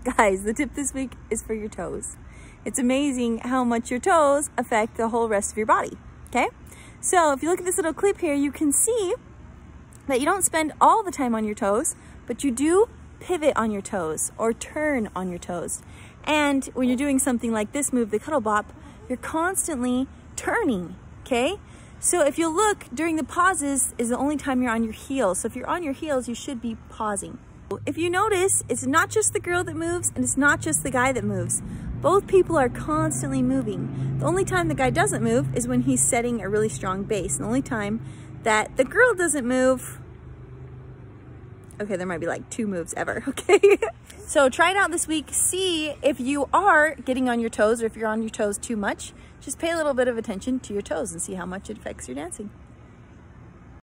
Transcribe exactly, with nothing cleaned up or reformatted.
Guys, the tip this week is for your toes. It's amazing how much your toes affect the whole rest of your body, okay? So if you look at this little clip here, you can see that you don't spend all the time on your toes, but you do pivot on your toes or turn on your toes. And when you're doing something like this move, the Cuddle Bop, you're constantly turning, okay? So if you look, during the pauses is the only time you're on your heels. So if you're on your heels, you should be pausing. If you notice, it's not just the girl that moves and it's not just the guy that moves. Both people are constantly moving. The only time the guy doesn't move is when he's setting a really strong base. And the only time that the girl doesn't move, okay, there might be like two moves ever, okay? So try it out this week. See if you are getting on your toes or if you're on your toes too much. Just pay a little bit of attention to your toes and see how much it affects your dancing.